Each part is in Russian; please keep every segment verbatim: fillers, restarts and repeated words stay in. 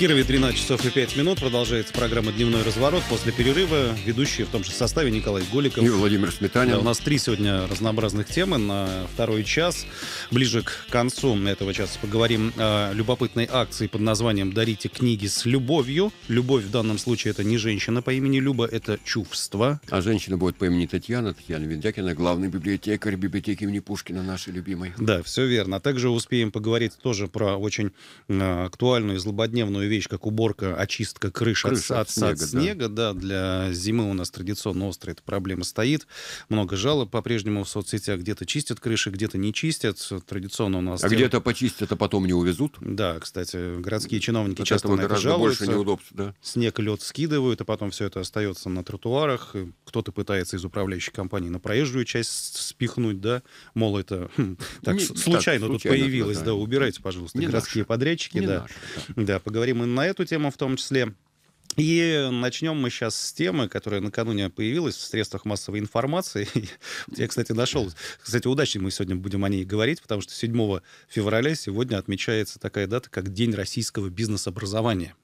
Кирове тринадцать часов и пять минут. Продолжается программа «Дневной разворот». После перерыва ведущие в том же составе Николай Голиков и Владимир Сметанин. Да, у нас три сегодня разнообразных темы на второй час. Ближе к концу этого часа поговорим о любопытной акции под названием «Дарите книги с любовью». Любовь в данном случае это не женщина по имени Люба, это чувство. А женщина будет по имени Татьяна, Татьяна Виндякина, главный библиотекарь библиотеки имени Пушкина, нашей любимой. Да, все верно. А также успеем поговорить тоже про очень э, актуальную и злободневную вещь, как уборка, очистка крыш, Крыша от, от снега. от снега. Да. Да, для зимы у нас традиционно острая эта проблема стоит. Много жалоб по-прежнему в соцсетях. Где-то чистят крыши, где-то не чистят. Традиционно у нас... А тем... где-то почистят, а потом не увезут. Да, кстати, городские чиновники от часто на это жалуются. Больше неудобств, да. Снег и лед скидывают, и потом все это остается на тротуарах. Кто-то пытается из управляющей компании на проезжую часть спихнуть, да. Мол, это хм, так, не, случайно так, тут случайно, появилось. Да, да, убирайте, пожалуйста, не городские наши. подрядчики. Не да. Наши, да. да, поговорим и на эту тему в том числе. И начнем мы сейчас с темы, которая накануне появилась в средствах массовой информации. Я, кстати, нашел... Кстати, удачно мы сегодня будем о ней говорить, потому что седьмого февраля сегодня отмечается такая дата, как День российского бизнес-образования.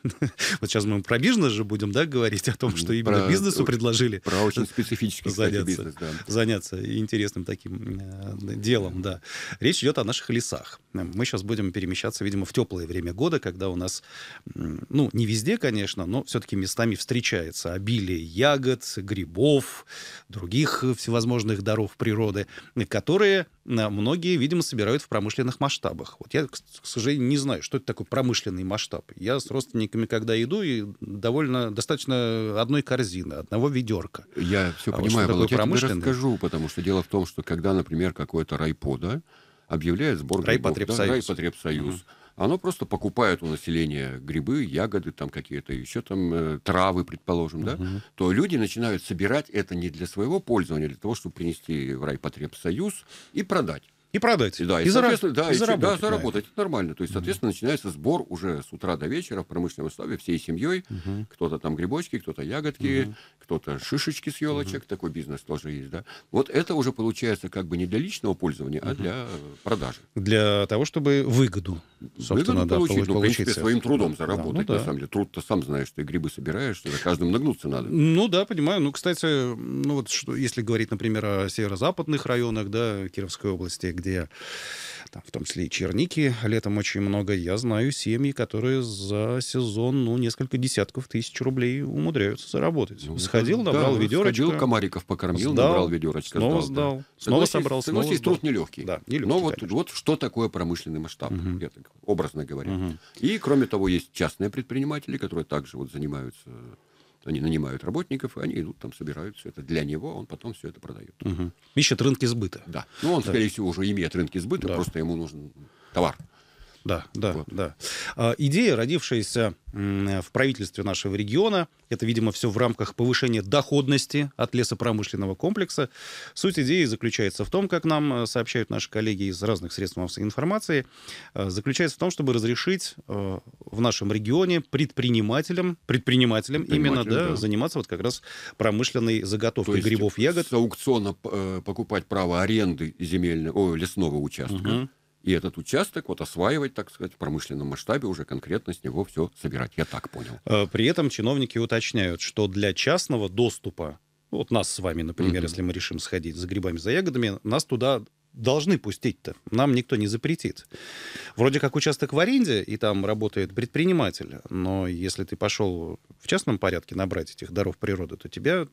Вот сейчас мы про бизнес же будем, да, говорить, о том, что именно про, бизнесу предложили... Про очень специфический, заняться, кстати, бизнес, да. Заняться интересным таким э, делом, да. Речь идет о наших лесах. Мы сейчас будем перемещаться, видимо, в теплое время года, когда у нас, ну, не везде, конечно, но все-таки местами встречается обилие ягод, грибов, других всевозможных даров природы, которые многие, видимо, собирают в промышленных масштабах. Вот я, к сожалению, не знаю, что это такое промышленный масштаб. Я с родственниками, когда иду, и довольно достаточно одной корзины, одного ведерка. Я все а понимаю, вот Володь, я тебе расскажу, потому что дело в том, что когда, например, какое-то райпо, да, объявляет сбор грибов, да, райпотребсоюз, угу. Оно просто покупает у населения грибы, ягоды, там какие-то еще там э, травы, предположим, uh-huh. да, то люди начинают собирать это не для своего пользования, а для того, чтобы принести в райпотребсоюз и продать. И продать. И, да, и, и, соответственно, зараб... да, и и заработать. Да, заработать. Это нормально. То есть, соответственно, uh-huh. начинается сбор уже с утра до вечера в промышленном масштабе всей семьей. Uh-huh. Кто-то там грибочки, кто-то ягодки, uh-huh. кто-то шишечки с елочек. Uh-huh. Такой бизнес тоже есть, да. Вот это уже получается как бы не для личного пользования, uh-huh. а для продажи. Для того, чтобы выгоду, собственно, выгоду да, получить. получить. Ну, в принципе, своим трудом заработать. Да, ну, на да. самом деле. Труд-то сам знаешь, ты грибы собираешь, что за каждым нагнуться надо. Ну да, понимаю. Ну, кстати, ну вот что, если говорить, например, о северо-западных районах, да, Кировской области, где там, в том числе и черники летом очень много, я знаю семьи, которые за сезон, ну, несколько десятков тысяч рублей умудряются заработать. Ну, сходил, набрал да, ведерочко. Сходил, комариков покормил, сдал, набрал ведерочко. Снова сдал, сдал, да. снова согласись, собрал, снова согласись, сдал. Труд нелегкий. Да, нелегкий, но вот, конечно. вот что такое промышленный масштаб, угу. я так образно говоря. Угу. И, кроме того, есть частные предприниматели, которые также вот занимаются... Они нанимают работников, и они идут там, собирают все это для него, он потом все это продает. Угу. Ищет рынки сбыта. Да. Ну, он, да. скорее всего, уже имеет рынки сбыта, да. просто ему нужен товар. Да, да, вот. да. А, идея, родившаяся м, в правительстве нашего региона, это, видимо, все в рамках повышения доходности от лесопромышленного комплекса. Суть идеи заключается в том, как нам сообщают наши коллеги из разных средств массовой информации, заключается в том, чтобы разрешить э, в нашем регионе предпринимателям, предпринимателям именно, да, да. заниматься вот как раз промышленной заготовкой грибов, ягод. С аукциона э, покупать право аренды земельного, о, лесного участка. Угу. И этот участок вот осваивать, так сказать, в промышленном масштабе, уже конкретно с него все собирать. Я так понял. При этом чиновники уточняют, что для частного доступа, вот нас с вами, например, mm-hmm. если мы решим сходить за грибами, за ягодами, нас туда должны пустить-то. Нам никто не запретит. Вроде как участок в аренде, и там работает предприниматель, но если ты пошел в частном порядке набрать этих даров природы, то тебя...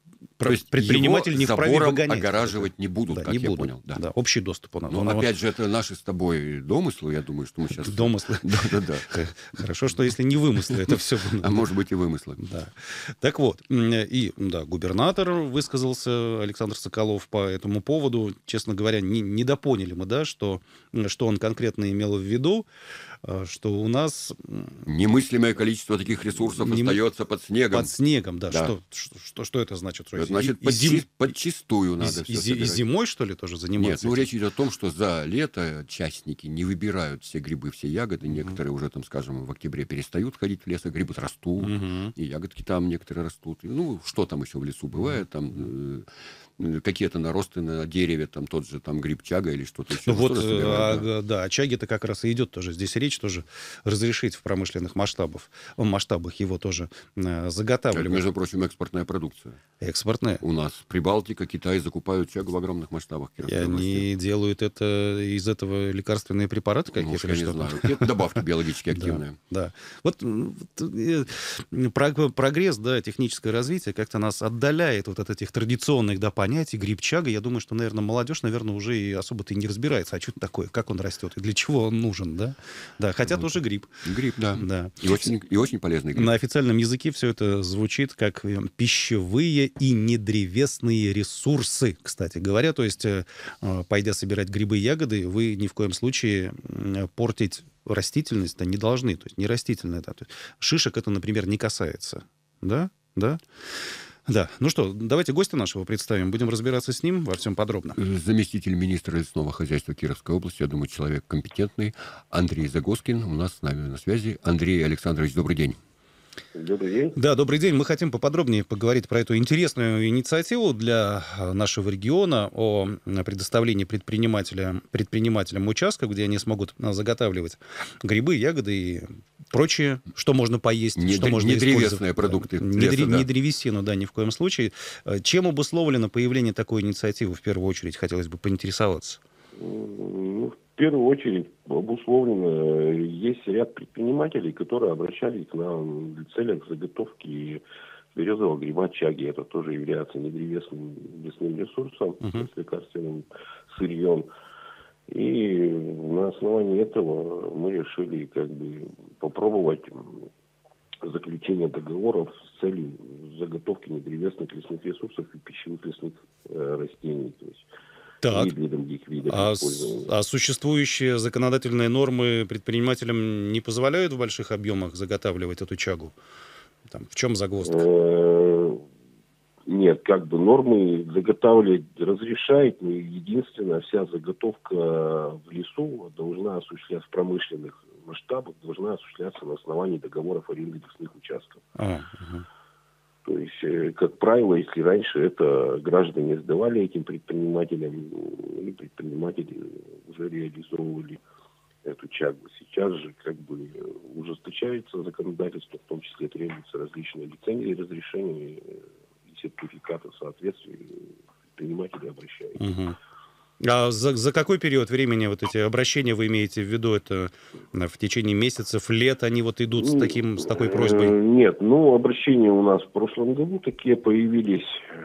То есть предприниматель не вправе выгонять. Огораживать не будут, да, как не я будут. понял. Да. Да, общий доступ у нас. Но, опять вот... же, это наши с тобой домыслы, я думаю, что мы сейчас... Домыслы. Да-да-да. Хорошо, что если не вымыслы, это все... А может быть и вымыслы. Да. Так вот, и да, губернатор высказался, Александр Соколов, по этому поводу. Честно говоря, не, недопоняли мы, да, что, что он конкретно имел в виду, что у нас... Немыслимое количество таких ресурсов не... остается под снегом. Под снегом, да. да. Что, что, что это значит? Это значит, под, зим... подчистую надо и, все и, и зимой, что ли, тоже заниматься? Нет, ну речь идет о том, что за лето частники не выбирают все грибы, все ягоды. Uh-huh. Некоторые уже, там, скажем, в октябре перестают ходить в лес, а грибы растут. Uh-huh. И ягодки там некоторые растут. И, ну, что там еще в лесу бывает, там... какие-то наросты на дереве, там тот же там гриб чага или что-то еще. Ну вот, собирают, а, да, да, о чаге-то как раз и идет тоже. Здесь речь тоже разрешить в промышленных масштабах, в масштабах его тоже э, заготавливать. Это, между прочим, экспортная продукция. Экспортная. У нас Прибалтика, Китай закупают чагу в огромных масштабах. И они делают это, из этого лекарственные препараты какие-то? Ну, я не знаю. Это добавки биологически активные. Да. Вот прогресс, да, техническое развитие как-то нас отдаляет вот от этих традиционных, да, понятий. Гриб чага, я думаю, что, наверное, молодежь, наверное, уже и особо-то и не разбирается, а что это такое, как он растет и для чего он нужен, да? Да, хотя вот. Тоже гриб. Гриб, да. да. И, очень, и очень полезный гриб. На официальном языке все это звучит как пищевые и недревесные ресурсы, кстати говоря. То есть, пойдя собирать грибы и ягоды, вы ни в коем случае портить растительность-то не должны. То есть не растительное. Да. Шишек это, например, не касается. Да? Да? Да. Ну что, давайте гостя нашего представим. Будем разбираться с ним во всем подробно. Заместитель министра лесного хозяйства Кировской области, я думаю, человек компетентный, Андрей Загоскин у нас с нами на связи. Андрей Александрович, добрый день. Добрый день. Да, добрый день. Мы хотим поподробнее поговорить про эту интересную инициативу для нашего региона о предоставлении предпринимателям, предпринимателям участков, где они смогут заготавливать грибы, ягоды и прочее, что можно поесть, не что д- можно не использовать. Древесные продукты. Не, леса, дре- да. не древесину, да, ни в коем случае. Чем обусловлено появление такой инициативы, в первую очередь, хотелось бы поинтересоваться? Ну, в первую очередь обусловлено, есть ряд предпринимателей, которые обращались к нам в целях заготовки березового гриба чаги. Это тоже является недревесным лесным ресурсом, uh-huh. с лекарственным сырьем. И на основании этого мы решили как бы попробовать заключение договоров с целью заготовки недревесных лесных ресурсов и пищевых лесных э, растений. То есть так. И для других видов а, использования. А существующие законодательные нормы предпринимателям не позволяют в больших объемах заготавливать эту чагу? Там, в чем загвоздка? Нет, как бы нормы заготавливать разрешает, но единственное, вся заготовка в лесу должна осуществляться в промышленных масштабах, должна осуществляться на основании договоров аренды лесных участков. А, угу. То есть, как правило, если раньше это граждане сдавали этим предпринимателям, и предприниматели уже реализовывали эту чагу. Сейчас же как бы ужесточается законодательство, в том числе требуются различные лицензии, разрешения и сертификаты соответствия, предприниматели обращаются. Угу. А за, за какой период времени вот эти обращения вы имеете в виду? Это в течение месяцев, лет они вот идут с, таким, с такой просьбой? Нет, ну обращения у нас в прошлом году такие появились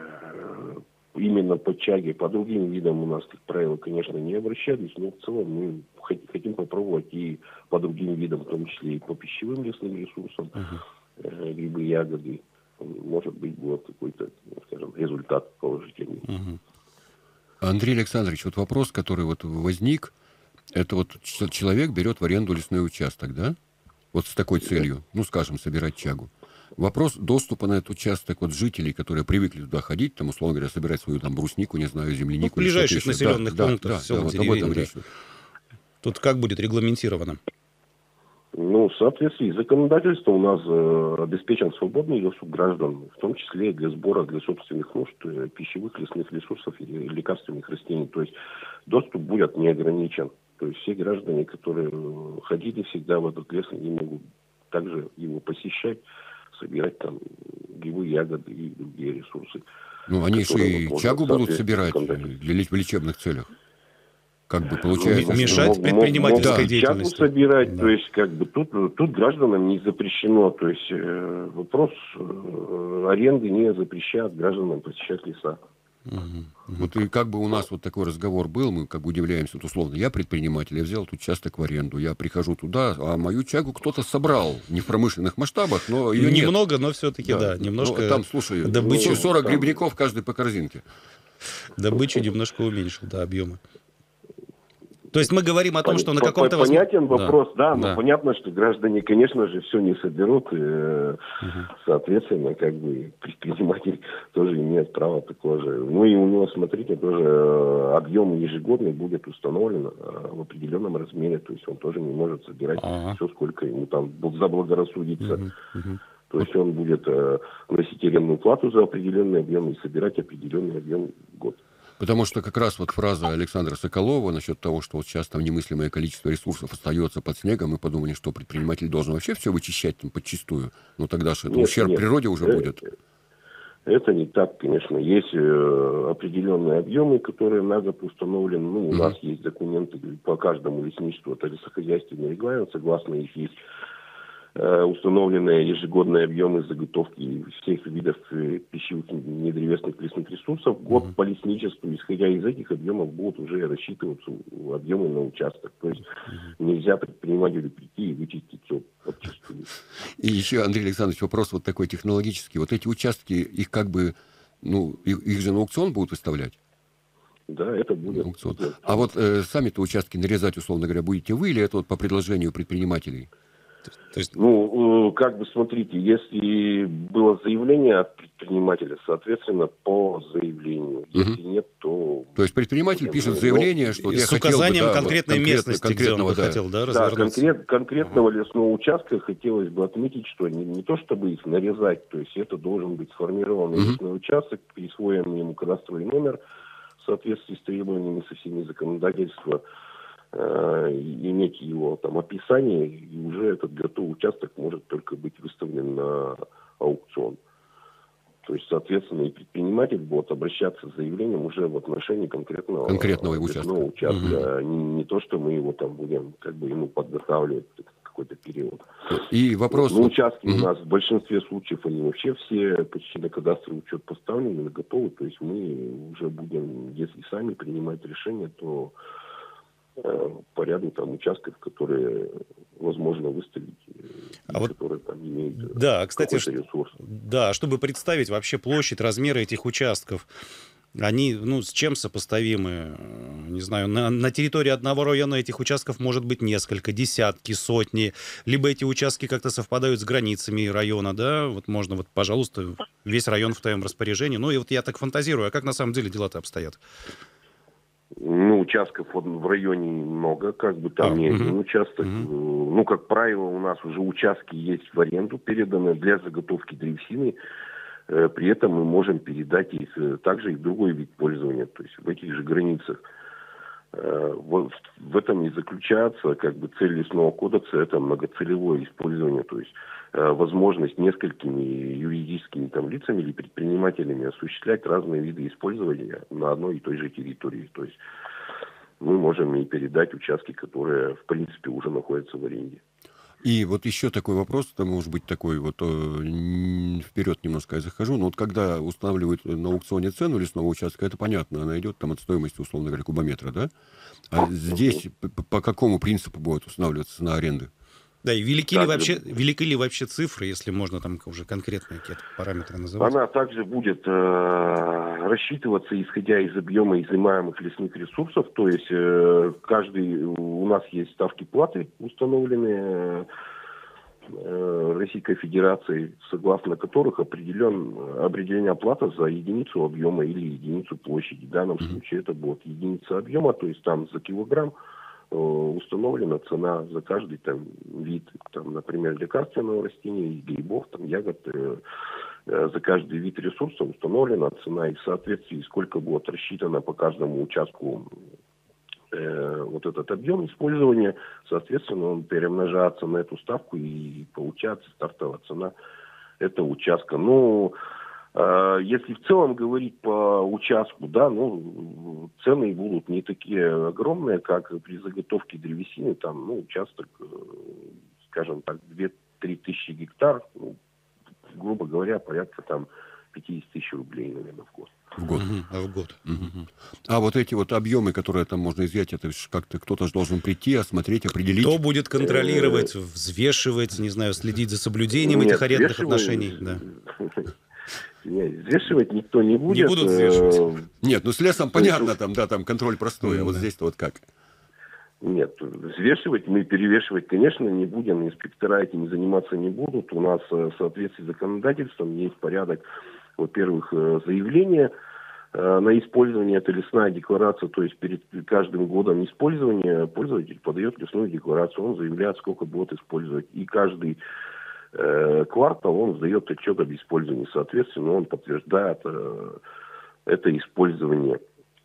именно по чаге. По другим видам у нас, как правило, конечно, не обращались, но в целом мы хотим попробовать и по другим видам, в том числе и по пищевым лесным ресурсам, uh-huh. грибы, ягоды. Может быть, будет какой-то, скажем, результат положительный. Uh-huh. Андрей Александрович, вот вопрос, который вот возник, это вот человек берет в аренду лесной участок, да? Вот с такой целью, ну, скажем, собирать чагу. Вопрос доступа на этот участок вот жителей, которые привыкли туда ходить, там, условно говоря, собирать свою там бруснику, не знаю, землянику. Ну, в ближайших населенных да, пунктах. Да, да, да, вот об этом речь. Тут как будет регламентировано? Ну, в соответствии с законодательством у нас э, обеспечен свободный доступ граждан, в том числе для сбора для собственных нужд э, пищевых лесных ресурсов и лекарственных растений. То есть доступ будет не ограничен. То есть все граждане, которые ходили всегда в этот лес, они могут также его посещать, собирать там грибы, ягоды и другие ресурсы. Ну, они же и чагу будут собирать для, в лечебных целях. Как бы получается, мешать что... предпринимательской могут деятельности. Чагу собирать, да. То есть как бы тут, тут гражданам не запрещено. То есть э, вопрос э, аренды не запрещает гражданам посещать леса. Угу. Вот и как бы у нас вот такой разговор был, мы как бы удивляемся, вот условно, я предприниматель, я взял тут участок в аренду, я прихожу туда, а мою чагу кто-то собрал, не в промышленных масштабах, но ее нет. Немного, но все-таки, да, да немножко. Ну, там, слушай, добычу... сорок там... грибников каждый по корзинке. Добычу немножко уменьшил, да, объемы. То есть мы говорим о том, Пон, что на каком-то... Понятен вопрос, да, да, но да. понятно, что граждане, конечно же, все не соберут, и, угу. соответственно, как бы предприниматель тоже имеет право такого же. Ну и у него, смотрите, тоже объем ежегодный будет установлен в определенном размере, то есть он тоже не может собирать А-а. все, сколько ему там заблагорассудится. Угу. Угу. То есть он будет э, носить арендную плату за определенный объем и собирать определенный объем в год. Потому что как раз вот фраза Александра Соколова насчет того, что вот сейчас там немыслимое количество ресурсов остается под снегом, мы подумали, что предприниматель должен вообще все вычищать там подчистую. Ну тогда же это нет, ущерб нет, природе уже это, будет. Это не так, конечно. Есть э, определенные объемы, которые на год установлены. Ну, у mm-hmm. нас есть документы по каждому лесничеству, это лесохозяйственный регламент, согласно их есть установленные ежегодные объемы заготовки всех видов пищевых недревесных лесных ресурсов. Год mm-hmm. по лесничеству, исходя из этих объемов, будут уже рассчитываться объемы на участок. То есть mm-hmm. нельзя предпринимателю прийти и вычистить все подчистую. И еще, Андрей Александрович, вопрос вот такой технологический. Вот эти участки, их как бы, ну, их, их же на аукцион будут выставлять? Да, это будет. Аукцион. А вот э, сами-то участки нарезать, условно говоря, будете вы или это вот по предложению предпринимателей? То есть... Ну, как бы смотрите, если было заявление от предпринимателя, соответственно, по заявлению. Если угу. нет, то... То есть предприниматель пишет заявление, что я с указанием бы, да, конкретной вот, местности, конкретного, где он бы хотел, да, да, конкрет, конкретного угу. лесного участка хотелось бы отметить, что не, не то, чтобы их нарезать, то есть это должен быть сформированный угу. лесной участок, присвоен ему кадастровый номер в соответствии с требованиями со всеми законодательства, иметь его там описание, и уже этот готовый участок может только быть выставлен на аукцион. То есть, соответственно, и предприниматель будет обращаться с заявлением уже в отношении конкретного, конкретного участка. участка. Угу. Не, не то, что мы его там будем как бы ему подготавливать какой-то период. И вопрос... Ну, участки угу. у нас в большинстве случаев, они вообще все почти на кадастровый учет поставлены, готовы. То есть мы уже будем, если сами принимать решение, то по ряду там участков, которые возможно выставить, а которые вот, там имеют да, кстати, какой-то ресурс. Да, чтобы представить вообще площадь, размеры этих участков, они, ну, с чем сопоставимы? Не знаю, на, на территории одного района этих участков может быть несколько, десятки, сотни, либо эти участки как-то совпадают с границами района, да, вот можно вот, пожалуйста, весь район в твоем распоряжении. Ну, и вот я так фантазирую, а как на самом деле дела-то обстоят? Ну, участков вот в районе много, как бы там а, не один угу. участок. Угу. Ну, как правило, у нас уже участки есть в аренду, переданы для заготовки древесины. При этом мы можем передать их также и в другой вид пользования, то есть в этих же границах. Вот в этом и заключается как бы цель лесного кодекса, это многоцелевое использование, то есть возможность несколькими юридическими там лицами или предпринимателями осуществлять разные виды использования на одной и той же территории. То есть мы можем и передать участки, которые в принципе уже находятся в аренде. И вот еще такой вопрос, это может быть такой вот, э, вперед немножко я захожу, но вот когда устанавливают на аукционе цену лесного участка, это понятно, она идет там от стоимости, условно говоря, кубометра, да? А здесь по, по какому принципу будет устанавливаться цена аренды? Да, и велики ли, вообще, велики ли вообще цифры, если можно там уже конкретные какие-то параметры называть? Она также будет э, рассчитываться, исходя из объема изымаемых лесных ресурсов, то есть э, каждый, у нас есть ставки платы, установленные э, Российской Федерацией, согласно которых определен, определена плата за единицу объема или единицу площади. В данном mm-hmm. случае это будет единица объема, то есть там за килограмм установлена цена за каждый там вид, там, например, лекарственного растения, грибов, там, ягод, э, э, за каждый вид ресурса установлена цена, и в соответствии сколько будет рассчитано по каждому участку э, вот этот объем использования, соответственно, он перемножается на эту ставку, и получается стартовая цена этого участка. Ну, если в целом говорить по участку, да, ну, цены будут не такие огромные, как при заготовке древесины, там, ну, участок, скажем так, две-три тысячи гектар, ну, грубо говоря, порядка там пятьдесят тысяч рублей, наверное, в год. В год. Угу. А в год. Угу. А вот эти вот объемы, которые там можно изъять, это как-то кто-то же должен прийти, осмотреть, определить. Кто будет контролировать, взвешивать, не знаю, следить за соблюдением этих арендных отношений? Да. Нет, взвешивать никто не будет. Не будут взвешивать. Нет, ну с лесом понятно, там, да, там контроль простой, а вот здесь-то вот как? Нет, взвешивать, мы перевешивать, конечно, не будем, инспектора этим заниматься не будут. У нас в соответствии с законодательством есть порядок, во-первых, заявление на использование, это лесная декларация, то есть перед каждым годом использования пользователь подает лесную декларацию, он заявляет, сколько будет использовать. И каждый э, квартал он сдает отчет об использовании. Соответственно, он подтверждает э, это использование.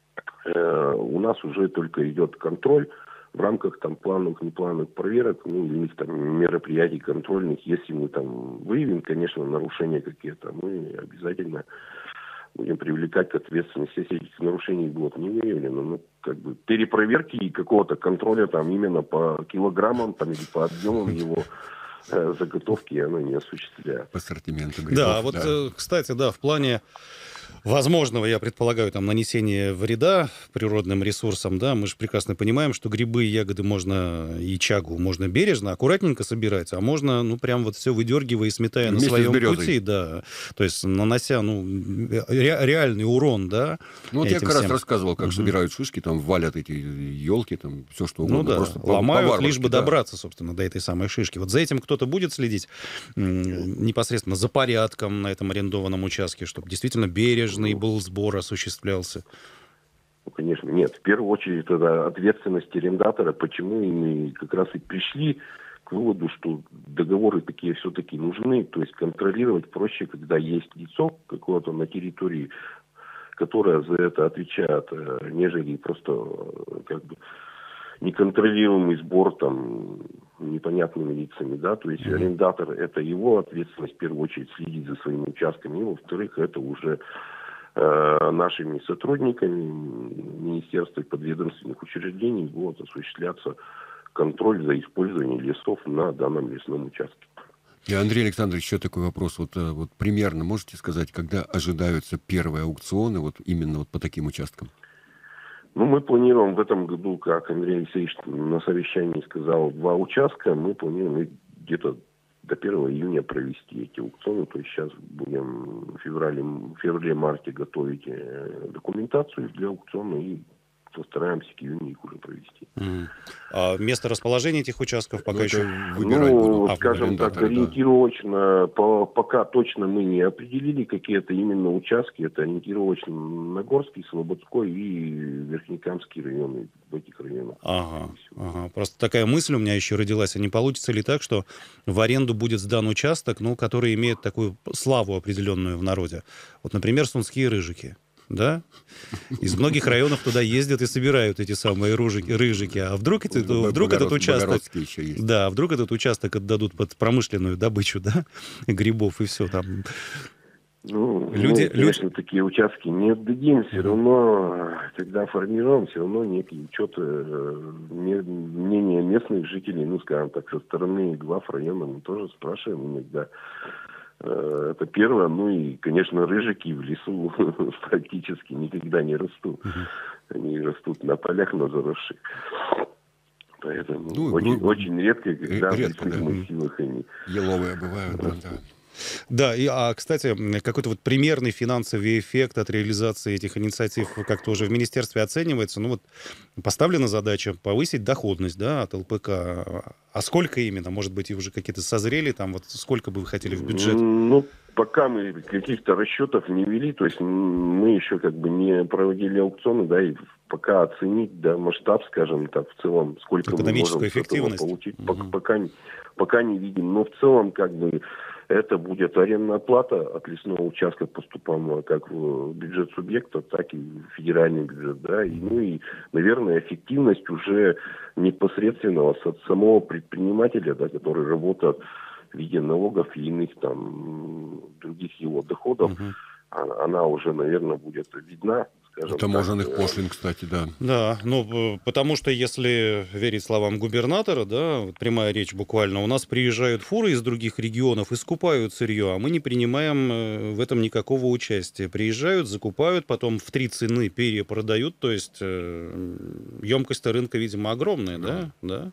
Э, у нас уже только идет контроль в рамках там плановых, неплановых проверок, ну, или там мероприятий контрольных. Если мы там выявим, конечно, нарушения какие-то, мы обязательно будем привлекать к ответственности. Если этих нарушений будет не выявлено, ну, как бы перепроверки и какого-то контроля там именно по килограммам там, или по объемам его э, заготовки оно не осуществляет. По ассортименту грибов. Да, вот, да. Кстати, да, в плане возможного, я предполагаю, там, нанесения вреда природным ресурсам, да, мы же прекрасно понимаем, что грибы и ягоды можно, и чагу можно бережно, аккуратненько собирать, а можно, ну, прям вот все выдергивая и сметая вместе на своем пути, да, то есть нанося, ну, ре- реальный урон, да. Ну, вот я как всем. раз рассказывал, как угу. собирают шишки, там, валят эти елки, там, все что угодно. Ну, да, просто ломают, лишь бы да. добраться, собственно, до этой самой шишки. Вот за этим кто-то будет следить непосредственно за порядком на этом арендованном участке, чтобы действительно бережно был сбор осуществлялся? Ну, конечно, нет. В первую очередь, это ответственность арендатора. Почему мы как раз и пришли к выводу, что договоры такие все-таки нужны. То есть контролировать проще, когда есть лицо какое-то на территории, которое за это отвечает, нежели просто как бы неконтролируемый сбор там непонятными лицами, да, то есть mm-hmm. арендатор — это его ответственность в первую очередь следить за своими участками, и во-вторых, это уже э, нашими сотрудниками министерства и подведомственных учреждений будет осуществляться контроль за использованием лесов на данном лесном участке. И, Андрей Александрович, еще такой вопрос. Вот, вот примерно можете сказать, когда ожидаются первые аукционы вот именно вот по таким участкам? Ну, мы планируем в этом году, как Андрей Алексеевич на совещании сказал, два участка. Мы планируем где-то до первого июня провести эти аукционы. То есть сейчас будем в феврале, феврале-марте готовить документацию для аукциона и постараемся к июню их уже провести. Mm. А место расположения этих участков пока ну, еще выбирать ну, будут? скажем так, ориентировочно, да. по, пока точно мы не определили какие-то именно участки. Это ориентировочно Нагорский, Слободской и Верхнекамский районы, в этих районах. Ага, ага. Просто такая мысль у меня еще родилась. А не получится ли так, что в аренду будет сдан участок, ну, который имеет такую славу определенную в народе? Вот, например, Сунские рыжики. Да? Из многих районов туда ездят и собирают эти самые рыжики, рыжики. А вдруг, это, вдруг этот участок... Да, вдруг этот участок отдадут под промышленную добычу, да, грибов и все там. Ну, люди, мы, конечно, люди... такие участки не отдадим. Все равно, когда формируем, все равно некий учет мнения местных жителей, ну, скажем так, со стороны глав района мы тоже спрашиваем иногда. Это первое. Ну и, конечно, рыжики в лесу практически никогда не растут. Uh-huh. Они растут на полях, на заросших. Поэтому ну, очень, ну, очень редко, когда редко, в лесных да. массивах они... Еловые бывают, да, да. Да, и, а, кстати, какой-то вот примерный финансовый эффект от реализации этих инициатив как-то уже в министерстве оценивается. Ну вот поставлена задача повысить доходность, да, от эл пэ ка. А сколько именно? Может быть, и уже какие-то созрели там? Вот сколько бы вы хотели в бюджет? Ну, пока мы каких-то расчетов не вели, то есть мы еще как бы не проводили аукционы, да, и пока оценить, да, масштаб, скажем так, в целом, сколько мы можем эффективность. получить, угу. пока, пока, пока не видим. Но в целом, как бы, это будет арендная плата от лесного участка, поступаемая как в бюджет субъекта, так и в федеральный бюджет, да, и, ну и, наверное, эффективность уже непосредственного от самого предпринимателя, да, который работает в виде налогов и иных там других его доходов, угу. она уже, наверное, будет видна. Таможенных пошлин, кстати, да. Да, ну, потому что, если верить словам губернатора, да, прямая речь буквально, у нас приезжают фуры из других регионов и скупают сырье, а мы не принимаем в этом никакого участия. Приезжают, закупают, потом в три цены перепродают, то есть э, емкость рынка, видимо, огромная, да? Да.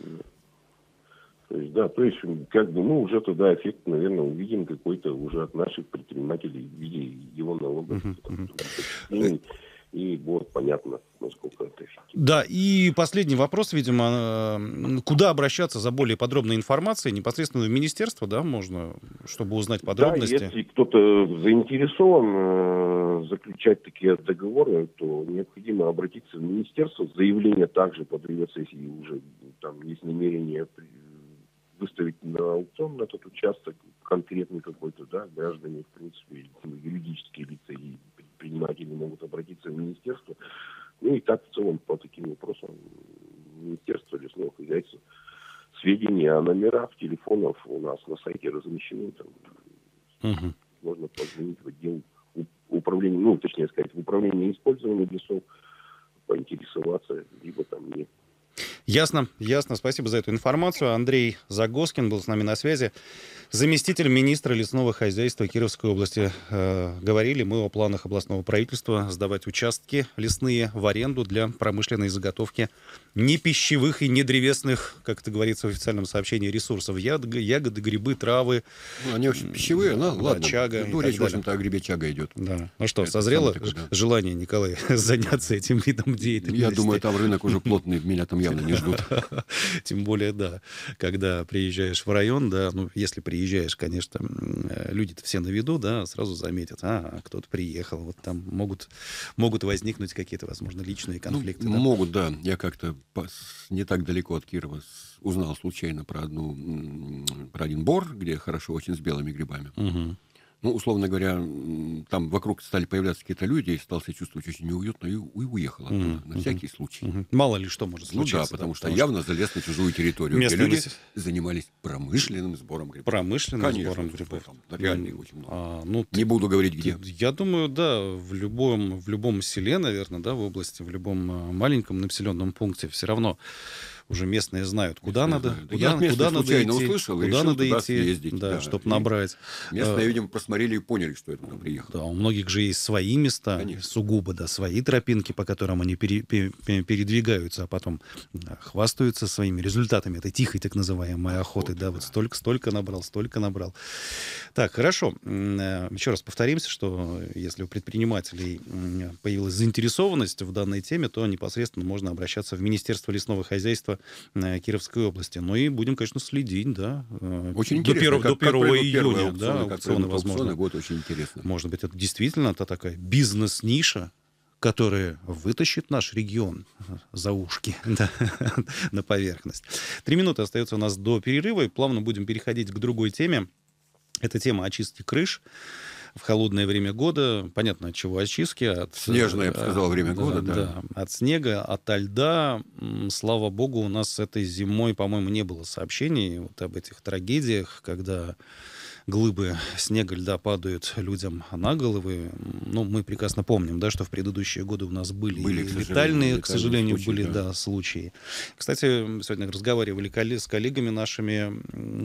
То есть, да, то есть, как бы, ну, уже тогда эффект, наверное, увидим какой-то уже от наших предпринимателей в виде его налогов. Uh-huh, uh-huh. И будет понятно, насколько это эффективно. Да, и последний вопрос, видимо, куда обращаться за более подробной информацией? Непосредственно в министерство, да, можно, чтобы узнать подробности? Да, если кто-то заинтересован э, заключать такие договоры, то необходимо обратиться в министерство. Заявление также подается, если уже там есть намерение выставить на аукцион на этот участок конкретный какой-то, да, граждане, в принципе, юридические лица и предприниматели могут обратиться в министерство. Ну и так в целом по таким вопросам Министерство лесного хозяйства. Сведения о номерах телефонов у нас на сайте размещены. Там, угу. Можно позвонить в отдел управления, ну, точнее сказать, в управление использованием лесов, поинтересоваться, либо там нет. Ясно, ясно. Спасибо за эту информацию. Андрей Загоскин был с нами на связи. Заместитель министра лесного хозяйства Кировской области. Э, говорили мы о планах областного правительства сдавать участки лесные в аренду для промышленной заготовки не пищевых и не древесных, как это говорится в официальном сообщении, ресурсов. Ягоды, ягоды грибы, травы. Ну, они очень пищевые, ну, да, ладно. Чага. Ну, речь, в общем-то, о грибе чага идет. Да. Ну что, это созрело такое, да. желание, Николай, заняться этим видом деятельности? Я думаю, там рынок уже плотный, меня там явно не ждут. Тем более, да, когда приезжаешь в район, да, ну, если приезжаешь, конечно, люди-то все на виду, да, сразу заметят, а, кто-то приехал, вот там могут, могут возникнуть какие-то, возможно, личные конфликты. Ну, да? Могут, да. Я как-то не так далеко от Кирова узнал случайно про, одну, про один бор, где хорошо очень с белыми грибами. Угу. Ну, условно говоря, там вокруг стали появляться какие-то люди, и стал себя чувствовать очень неуютно, и, и уехал оттуда, mm-hmm. на всякий случай. Mm-hmm. Мало ли что может случиться. Ну да, потому да, что потому явно что... залез на чужую территорию, где люди нас... занимались промышленным сбором грибов. Промышленным Конечно, сбором грибов. Там, реально их очень много. А, ну, Не буду говорить, где. Я думаю, да, в любом, в любом селе, наверное, да, в области, в любом маленьком населенном пункте все равно уже местные знают, куда местные надо, знают. куда, Я куда надо идти, услышал, куда решил надо туда идти, съездить, да, да, чтобы и набрать. Местные, видимо, посмотрели и поняли, что я туда приехал. Да, у многих же есть свои места, Конечно. сугубо, да, свои тропинки, по которым они пере, пере, передвигаются, а потом да, хвастаются своими результатами этой тихой, так называемой охоты. Охота, да, да, вот столько, столько набрал, столько набрал. Так, хорошо. Еще раз повторимся, что если у предпринимателей появилась заинтересованность в данной теме, то непосредственно можно обращаться в Министерство лесного хозяйства Кировской области. Ну и будем, конечно, следить, да. Очень до интересно. До первого июня, аукционы, да, аукционы, возможно. Год очень интересно. Может быть, это действительно это такая бизнес-ниша, которая вытащит наш регион за ушки да, на поверхность. Три минуты остается у нас до перерыва, и плавно будем переходить к другой теме. Это тема очистки крыш. В холодное время года, понятно, от чего очистки. От, Снежное, я бы сказал, время да, года, да. да. От снега, от льда. Слава богу, у нас этой зимой, по-моему, не было сообщений вот об этих трагедиях, когда глыбы снега, льда падают людям на головы. Ну, мы прекрасно помним, да, что в предыдущие годы у нас были, были летальные, к сожалению, случаи, были да. Да, случаи. Кстати, сегодня разговаривали с коллегами нашими.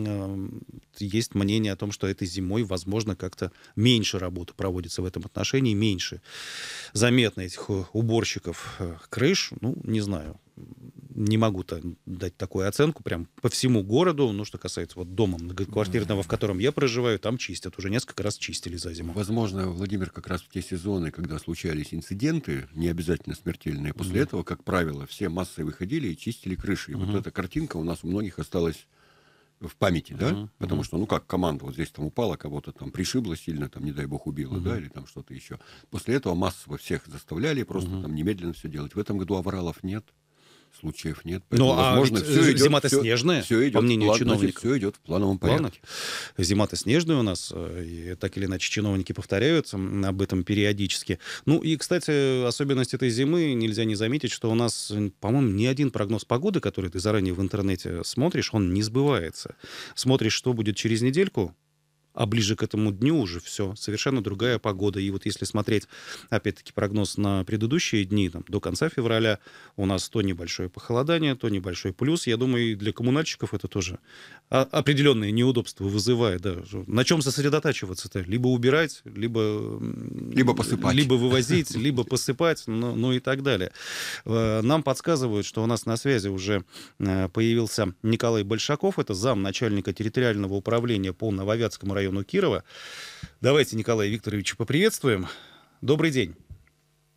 Есть мнение о том, что этой зимой, возможно, как-то меньше работы проводится в этом отношении, меньше заметно этих уборщиков крыш. Ну, не знаю. Не могу дать такую оценку прям по всему городу. Ну, что касается вот дома многоквартирного, в котором я проживаю, там чистят. Уже несколько раз чистили за зиму. Возможно, Владимир, как раз в те сезоны, когда случались инциденты, не обязательно смертельные, после mm-hmm. этого, как правило, все массы выходили и чистили крыши. И mm-hmm. вот эта картинка у нас у многих осталась в памяти, да? Mm-hmm. Потому что, ну, как команда вот здесь там упала, кого-то там пришибла сильно, там, не дай бог, убила, mm-hmm. да, или там что-то еще. После этого массово всех заставляли просто mm-hmm. там немедленно все делать. В этом году авралов нет. Случаев нет. Ну, а возможно, все идет, зима-то все, снежная, все идет, по мнению план, чиновников. Все идет в плановом порядке. Зима-то снежная у нас, и так или иначе чиновники повторяются об этом периодически. Ну и, кстати, особенность этой зимы нельзя не заметить, что у нас, по-моему, ни один прогноз погоды, который ты заранее в интернете смотришь, он не сбывается. Смотришь, что будет через недельку, а ближе к этому дню уже все, совершенно другая погода. И вот если смотреть, опять-таки, прогноз на предыдущие дни, там, до конца февраля, у нас то небольшое похолодание, то небольшой плюс. Я думаю, и для коммунальщиков это тоже определенные неудобства вызывает. Да. На чем сосредотачиваться-то? Либо убирать, либо... Либо посыпать. Либо вывозить, либо посыпать, ну, ну и так далее. Нам подсказывают, что у нас на связи уже появился Николай Большаков, это зам начальника территориального управления по Нововятскому району району Кирова. Давайте Николая Викторовича поприветствуем. Добрый день.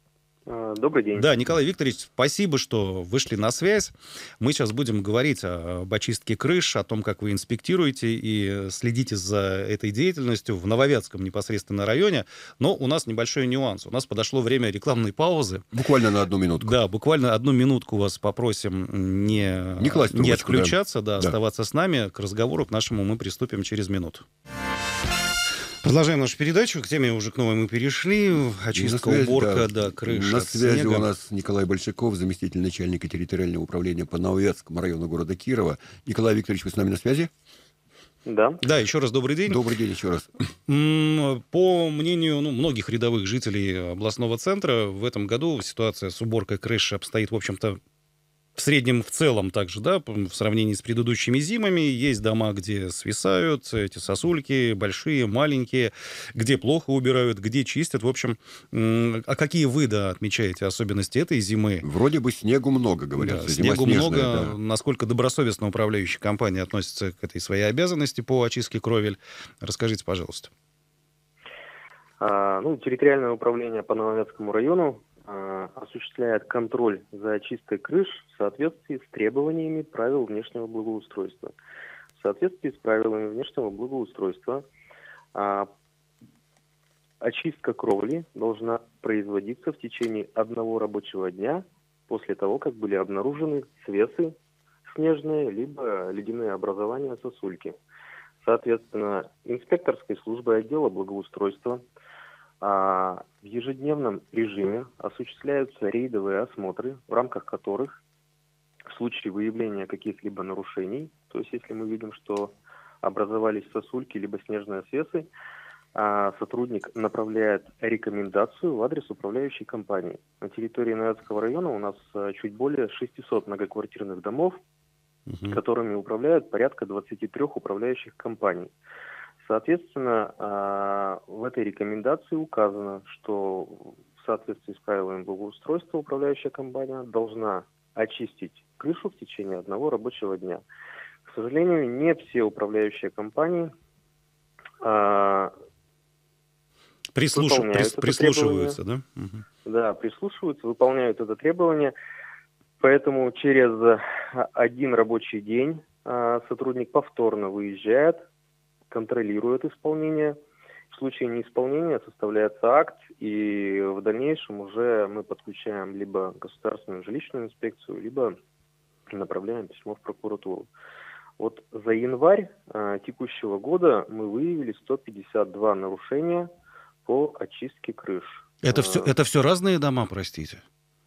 Добрый день. Да, Николай Викторович, спасибо, что вышли на связь. Мы сейчас будем говорить об очистке крыш, о том, как вы инспектируете и следите за этой деятельностью в Нововятском непосредственно районе. Но у нас небольшой нюанс. У нас подошло время рекламной паузы. Буквально на одну минутку. Да, буквально одну минутку вас попросим не, не, класть не отключаться, да. Да, да, оставаться с нами. К разговору к нашему мы приступим через минуту. Продолжаем нашу передачу. К теме уже к новой мы перешли. Очистка, связи, уборка, да, да крыша. На связи снега. У нас Николай Большаков, заместитель начальника территориального управления по Нововятскому району города Кирова. Николай Викторович, вы с нами на связи? Да. Да, еще раз добрый день. Добрый день еще раз. По мнению ну, многих рядовых жителей областного центра, в этом году ситуация с уборкой крыши обстоит, в общем-то, в среднем, в целом также, да, в сравнении с предыдущими зимами. Есть дома, где свисают эти сосульки, большие, маленькие, где плохо убирают, где чистят. В общем, а какие вы, да, отмечаете особенности этой зимы? Зимы бы снегу много, говорят. Да, снегу много. Да. Насколько добросовестно управляющая компания относится к этой своей обязанности по очистке кровель? Расскажите, пожалуйста. А, ну, территориальное управление по Нововятскому району осуществляет контроль за очисткой крыш в соответствии с требованиями правил внешнего благоустройства. В соответствии с правилами внешнего благоустройства а, очистка кровли должна производиться в течение одного рабочего дня после того, как были обнаружены свесы снежные, либо ледяные образования сосульки. Соответственно, инспекторской службой отдела благоустройства А в ежедневном режиме осуществляются рейдовые осмотры, в рамках которых в случае выявления каких-либо нарушений, то есть если мы видим, что образовались сосульки либо снежные свесы, сотрудник направляет рекомендацию в адрес управляющей компании. На территории Нововятского района у нас чуть более шестисот многоквартирных домов, угу. которыми управляют порядка двадцати трёх управляющих компаний. Соответственно, в этой рекомендации указано, что в соответствии с правилами благоустройства управляющая компания должна очистить крышу в течение одного рабочего дня. К сожалению, не все управляющие компании а, Прислуш... прис... прислушиваются, да? Угу. Да, прислушиваются, выполняют это требование. Поэтому через один рабочий день а, сотрудник повторно выезжает, контролирует исполнение. В случае неисполнения составляется акт, и в дальнейшем уже мы подключаем либо государственную жилищную инспекцию, либо направляем письмо в прокуратуру. Вот за январь а, текущего года мы выявили сто пятьдесят два нарушения по очистке крыш. Это, а, все, это все разные дома, простите?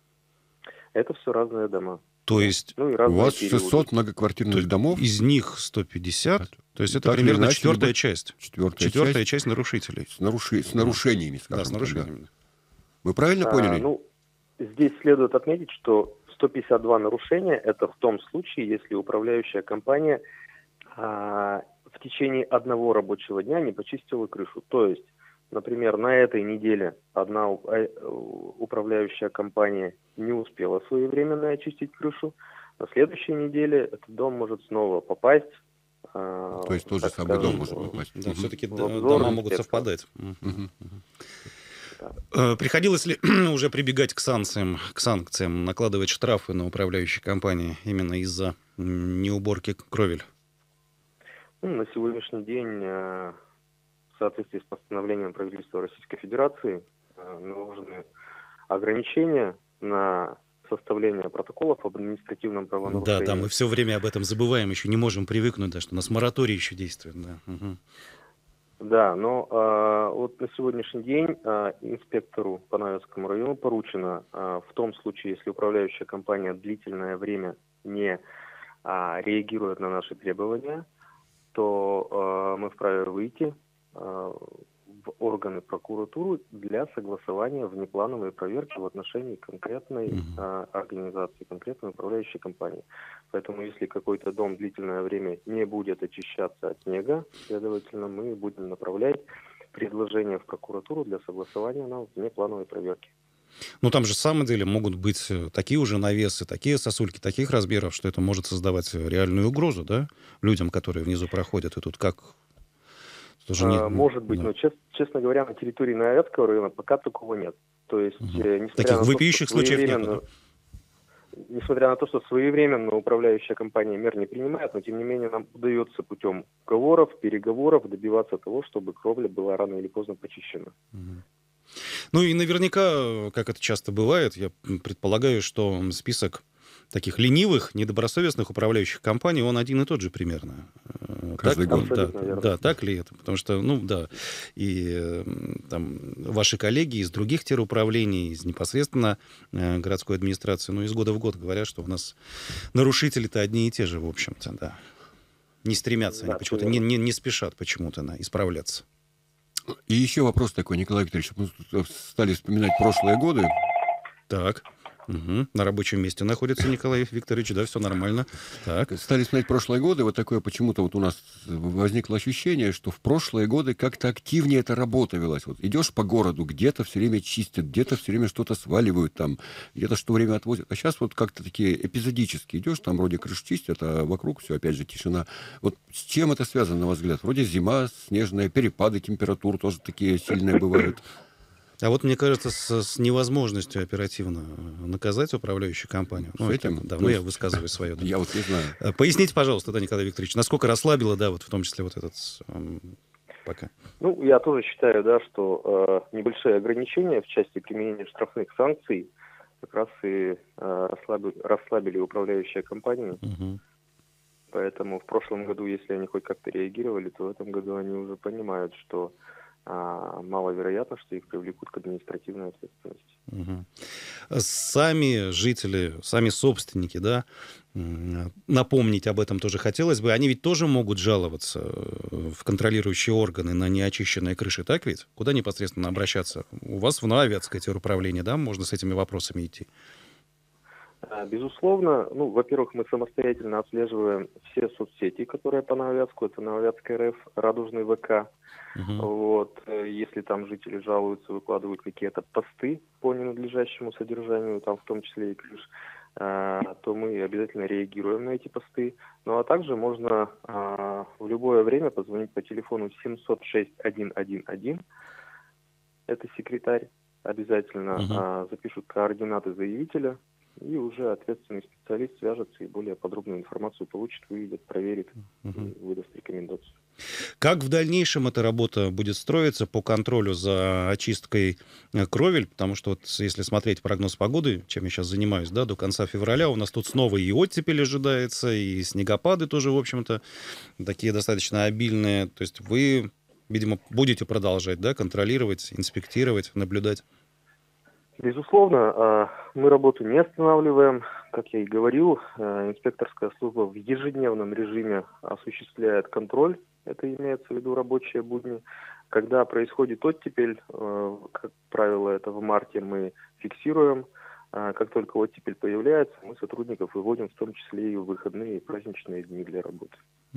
Это все разные дома. То есть ну, у вас шестьсот многоквартирных домов? Из них сто пятьдесят? То есть это так примерно иначе, четвертая часть. Четвертая, четвертая часть, часть нарушителей. С, наруши, с нарушениями, скажем. Да, с нарушениями. Вы правильно а, поняли? Ну, здесь следует отметить, что сто пятьдесят два нарушения – это в том случае, если управляющая компания а, в течение одного рабочего дня не почистила крышу. То есть, например, на этой неделе одна управляющая компания не успела своевременно очистить крышу, на следующей неделе этот дом может снова попасть. То есть тот же самый дом может попасть. Да, все-таки дома могут совпадать. Угу. Да. Приходилось ли уже прибегать к санкциям, к санкциям, накладывать штрафы на управляющие компании именно из-за неуборки кровель? Ну, на сегодняшний день в соответствии с постановлением правительства Российской Федерации наложены ограничения на составление протоколов об административном правонарушении. Да, да, мы все время об этом забываем, еще не можем привыкнуть, да, что у нас мораторий еще действует. Да, угу. Да, но э, вот на сегодняшний день э, инспектору по Нововятскому району поручено э, в том случае, если управляющая компания длительное время не э, реагирует на наши требования, то э, мы вправе выйти э, в органы прокуратуры для согласования внеплановой проверки в отношении конкретной uh-huh. э, организации, конкретной управляющей компании. Поэтому если какой-то дом длительное время не будет очищаться от снега, следовательно, мы будем направлять предложение в прокуратуру для согласования на внеплановой проверки. Ну, там же, в самом деле, могут быть такие уже навесы, такие сосульки, таких размеров, что это может создавать реальную угрозу, да, людям, которые внизу проходят. И тут как... Тоже не, Может быть, да. но, чест, честно говоря, на территории Новоавятского района пока такого нет. То есть, угу. э, несмотря Таких на вопиющих то, что случаев своевременно... нет, да? Несмотря на то, что своевременно управляющая компания мер не принимает, но тем не менее нам удается путем уговоров, переговоров добиваться того, чтобы кровля была рано или поздно почищена. Ну и наверняка, как это часто бывает, я предполагаю, что список таких ленивых, недобросовестных управляющих компаний, он один и тот же примерно. Каждый так, год. Да, верно. да, так ли это? Потому что, ну да, и там ваши коллеги из других теруправлений, из непосредственно э, городской администрации, ну из года в год говорят, что у нас нарушители-то одни и те же, в общем-то, да. Не стремятся, да, они почему-то не, не, не спешат почему-то на, исправляться. И еще вопрос такой, Николай Викторович, мы тут стали вспоминать прошлые годы. Так. Угу. На рабочем месте находится Николай Викторович, да, все нормально. Так. Стали смотреть прошлые годы, вот такое почему-то вот у нас возникло ощущение, что в прошлые годы как-то активнее эта работа велась. Вот идешь по городу, где-то все время чистят, где-то все время что-то сваливают там, где-то что время отвозят. А сейчас вот как-то такие эпизодически идешь, там вроде крышу чистят, а вокруг все опять же тишина. Вот с чем это связано, на ваш взгляд? Вроде зима, снежная, перепады температур тоже такие сильные бывают. А вот, мне кажется, с, с невозможностью оперативно наказать управляющую компанию. Ну, с этим? Это, давно ну, я высказываю свое. Да. Я вот не знаю. Поясните, пожалуйста, да, Николай Викторович, насколько расслабило, да, вот в том числе вот этот эм, пока. Ну, я тоже считаю, да, что э, небольшие ограничения в части применения штрафных санкций как раз и э, расслабили, расслабили управляющие компании. Угу. Поэтому в прошлом году, если они хоть как-то реагировали, то в этом году они уже понимают, что а маловероятно, что их привлекут к административной ответственности. Угу. Сами жители, сами собственники, да, напомнить об этом тоже хотелось бы. Они ведь тоже могут жаловаться в контролирующие органы на неочищенные крыши, так ведь? Куда непосредственно обращаться? У вас в Новоавятское теруправление, да, можно с этими вопросами идти? Безусловно. Ну, во-первых, мы самостоятельно отслеживаем все соцсети, которые по Новоавятску. Это Новоавятская РФ, Радужный ВК. Uh-huh. Вот. Если там жители жалуются, выкладывают какие-то посты по ненадлежащему содержанию, там в том числе и крыш, то мы обязательно реагируем на эти посты. Ну а также можно в любое время позвонить по телефону семьсот шесть один один один. Это секретарь. Обязательно uh-huh. запишут координаты заявителя. И уже ответственный специалист свяжется и более подробную информацию получит, выведет, проверит uh-huh. и выдаст рекомендацию. Как в дальнейшем эта работа будет строиться по контролю за очисткой кровель? Потому что вот если смотреть прогноз погоды, чем я сейчас занимаюсь, да, до конца февраля у нас тут снова и оттепель ожидается, и снегопады тоже, в общем-то, такие достаточно обильные. То есть вы, видимо, будете продолжать, да, контролировать, инспектировать, наблюдать? Безусловно, мы работу не останавливаем. Как я и говорил, инспекторская служба в ежедневном режиме осуществляет контроль. Это имеется в виду рабочие будни. Когда происходит оттепель, как правило, это в марте, мы фиксируем. Как только оттепель появляется, мы сотрудников выводим в том числе и в выходные и праздничные дни для работы.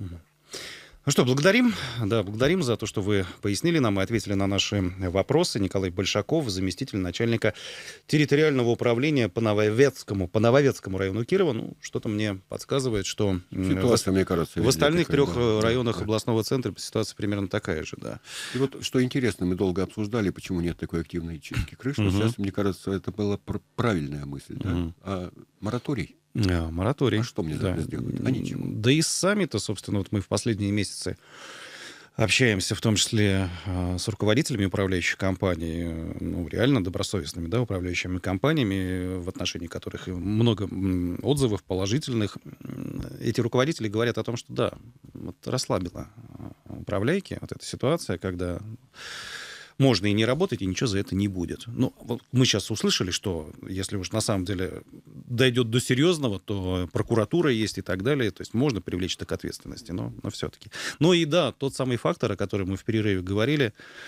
Ну что, благодарим. Да, благодарим за то, что вы пояснили нам и ответили на наши вопросы. Николай Большаков, заместитель начальника территориального управления по Новоавятскому, по Новоавятскому району Кирова. Ну, что-то мне подсказывает, что ситуация, в, мне кажется, в остальных такая, трех да, районах да, областного центра ситуация примерно такая же, да. И вот, что интересно, мы долго обсуждали, почему нет такой активной чистки крыш. Угу. Сейчас, мне кажется, это была пр- правильная мысль. Да? Угу. А мораторий? А, мораторий. А что мне да. сделать? А ничего. Да и сами-то, собственно, вот мы в последние месяцы общаемся, в том числе э, с руководителями управляющих компаний, э, ну, реально добросовестными, да, управляющими компаниями, в отношении которых много м, отзывов положительных. Эти руководители говорят о том, что да, вот расслабила управляйки вот эта ситуация, когда можно и не работать, и ничего за это не будет. Ну, вот мы сейчас услышали, что если уж на самом деле дойдет до серьезного, то прокуратура есть и так далее, то есть можно привлечь это к ответственности, но, но все-таки. Ну и да, тот самый фактор, о котором мы в перерыве говорили,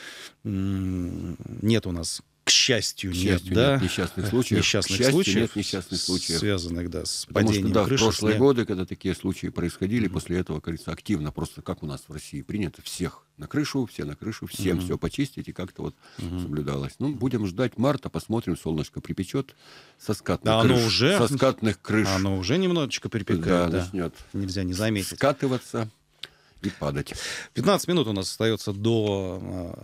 нет у нас, к счастью, к нет, счастью, да, нет несчастных случаев. Несчастных к счастью, случаев, нет несчастных случаев. Связанных, да, с Потому падением что, да, крыши. в прошлые снег. годы, когда такие случаи происходили, mm-hmm. после этого, как говорится, активно, просто как у нас в России принято, всех на крышу, все на крышу, всем mm-hmm. все почистить, и как-то вот mm-hmm. соблюдалось. Ну, будем ждать марта, посмотрим, солнышко припечет со скатных да, крыш. Оно уже, со скатных крыш. Оно уже немножечко припекает, да, да. Начнет Нельзя не заметить. Скатываться. и падать. пятнадцать минут у нас остается до,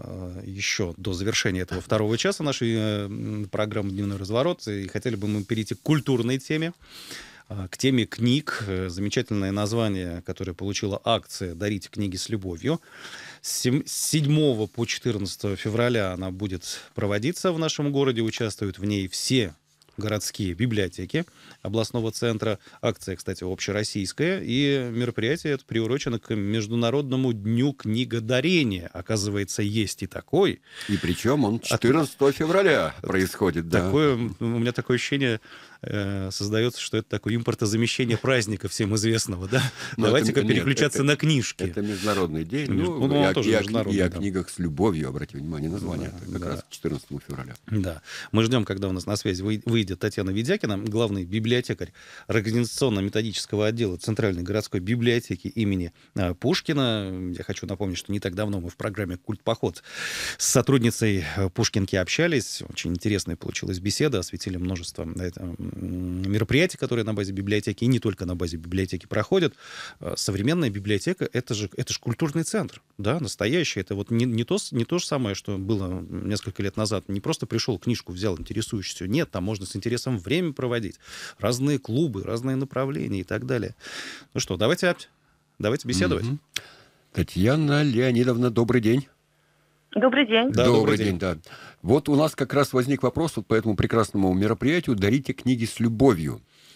еще до завершения этого второго часа нашей программы «Дневной разворот». И хотели бы мы перейти к культурной теме, к теме книг. Замечательное название, которое получила акция «Дарите книги с любовью». С седьмого по четырнадцатое февраля она будет проводиться в нашем городе. Участвуют в ней все городские библиотеки областного центра. Акция, кстати, общероссийская. И мероприятие это приурочено к Международному дню книгодарения. Оказывается, есть и такой. И причем он четырнадцатого февраля происходит. Такое, да. У меня такое ощущение э, создается, что это такое импортозамещение праздника всем известного. Да? Давайте-ка это, переключаться нет, на книжки. Это международный день. Ну, ну, он и, тоже и, международный, и о да. книгах с любовью, обратите внимание, название. Да, это как да. раз четырнадцатого февраля. Да. Мы ждем, когда у нас на связи выйдет Татьяна Ведякина, главный библиотекарь организационно-методического отдела Центральной городской библиотеки имени Пушкина. Я хочу напомнить, что не так давно мы в программе «Культпоход» с сотрудницей Пушкинки общались. Очень интересная получилась беседа, осветили множество мероприятий, которые на базе библиотеки и не только на базе библиотеки проходят. Современная библиотека — это же, это же культурный центр, да, настоящий. Это вот не, не, то, не то же самое, что было несколько лет назад. Не просто пришел, книжку взял, интересующийся. Нет, там можно с интересом время проводить. Разные клубы, разные направления и так далее. Ну что, давайте, давайте беседовать. Mm-hmm. Татьяна Леонидовна, добрый день. Добрый день. Да, добрый, добрый день. день, да. Вот у нас как раз возник вопрос вот по этому прекрасному мероприятию «Дарите книги с любовью».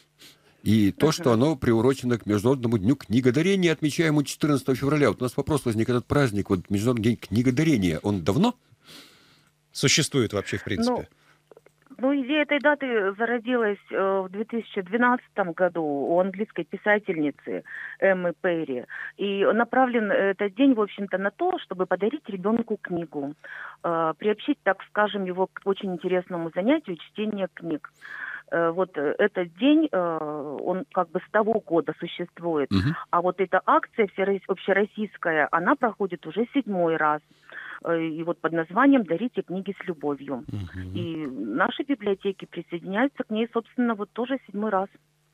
И то, uh-huh. что оно приурочено к Международному дню книгодарения, отмечаемому четырнадцатого февраля. Вот у нас вопрос возник, этот праздник, вот Международный день книгодарения, он давно существует вообще, в принципе? Ну, ну идея этой даты зародилась э, в две тысячи двенадцатом году у английской писательницы Эммы Перри. И направлен этот день, в общем-то, на то, чтобы подарить ребенку книгу. Э, приобщить, так скажем, его к очень интересному занятию чтения книг. Вот этот день, он как бы с того года существует. Uh-huh. А вот эта акция общероссийская, она проходит уже седьмой раз. И вот под названием «Дарите книги с любовью». Uh-huh. И наши библиотеки присоединяются к ней, собственно, вот тоже седьмой раз.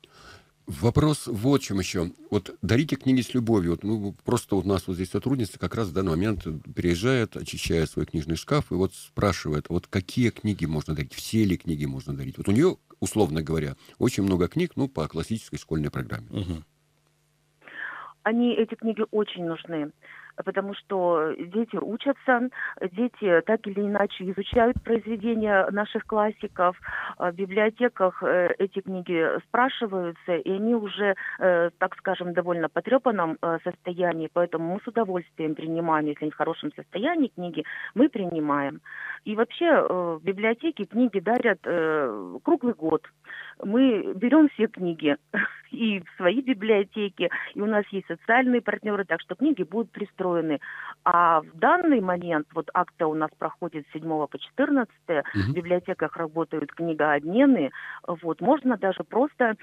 Вопрос вот в чем еще. Вот «Дарите книги с любовью». Вот, ну, просто вот у нас вот здесь сотрудница как раз в данный момент переезжает, очищает свой книжный шкаф и вот спрашивает, вот какие книги можно дарить, все ли книги можно дарить. Вот у нее, условно говоря, очень много книг, ну, по классической школьной программе. Угу. Они, эти книги очень нужны. Потому что дети учатся, дети так или иначе изучают произведения наших классиков. В библиотеках эти книги спрашиваются, и они уже, так скажем, в довольно потрепанном состоянии, поэтому мы с удовольствием принимаем, если они в хорошем состоянии книги, мы принимаем. И вообще в библиотеке книги дарят круглый год. Мы берем все книги и в свои библиотеки, и у нас есть социальные партнеры, так что книги будут пристроены. А в данный момент, вот акция у нас проходит с седьмого по четырнадцатое, uh-huh. в библиотеках работают книгообмены, вот, можно даже просто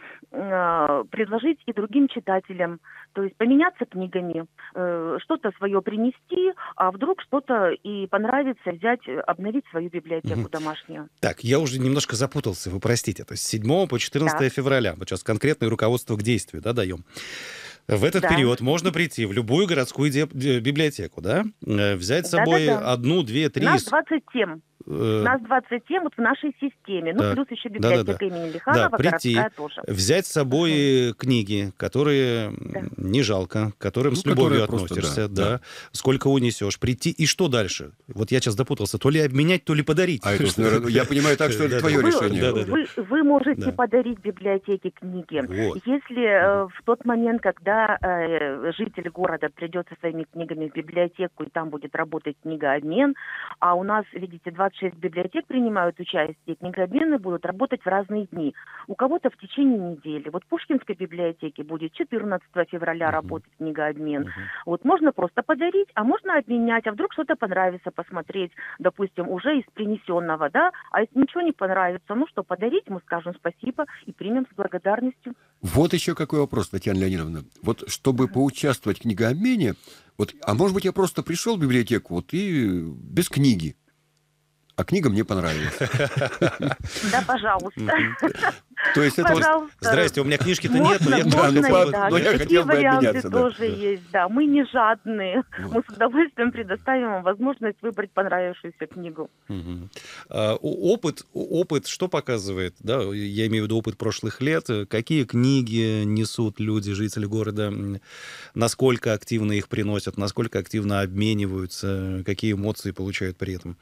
э, предложить и другим читателям, то есть поменяться книгами, э, что-то свое принести, а вдруг что-то и понравится взять, обновить свою библиотеку uh-huh. домашнюю. Так, я уже немножко запутался, вы простите, то есть с седьмого по четырнадцатое да. февраля, вот сейчас конкретное руководство к действию, да, даем. В этот да. период можно прийти в любую городскую де- библиотеку, да, взять с собой да, да, да. одну, две, три... Нас двадцать семь. У нас двадцать семь вот в нашей системе. Ну, да. плюс еще библиотека да, да, да. имени Лиханова, да, прийти, городская тоже. Взять с собой uh-huh. книги, которые да. не жалко, к которым ну, с любовью относишься, да, да. да. Сколько унесешь. Прийти и что дальше? Вот я сейчас запутался. То ли обменять, то ли подарить. А это, наверное, я понимаю так, что это твое решение. Вы можете подарить библиотеке книги. Если в тот момент, когда житель города придет со своими книгами в библиотеку, и там будет работать книгообмен, а у нас, видите, двадцать шесть библиотек принимают участие, книгообмены будут работать в разные дни. У кого-то в течение недели. Вот в Пушкинской библиотеке будет четырнадцатого февраля uh-huh. работать книгообмен. Uh-huh. Вот можно просто подарить, а можно обменять, а вдруг что-то понравится посмотреть, допустим, уже из принесенного, да, а если ничего не понравится, ну что, подарить, мы скажем спасибо и примем с благодарностью. Вот еще какой вопрос, Татьяна Леонидовна. Вот чтобы uh-huh. поучаствовать в книгообмене, вот, а может быть, я просто пришел в библиотеку вот и без книги. А книга мне понравилась. Да, пожалуйста. То есть это... Пожалуйста. Здрасте, у меня книжки-то нет, но я Можно, да, да. но я Такие хотел бы варианты обменяться, да. тоже есть, да. Мы не жадные. Вот. Мы с удовольствием предоставим вам возможность выбрать понравившуюся книгу. Мгм. А, о- опыт, о- опыт что показывает? Да, я имею в виду опыт прошлых лет. Какие книги несут люди, жители города? М, Насколько активно их приносят? Насколько активно обмениваются? Какие эмоции получают при этом?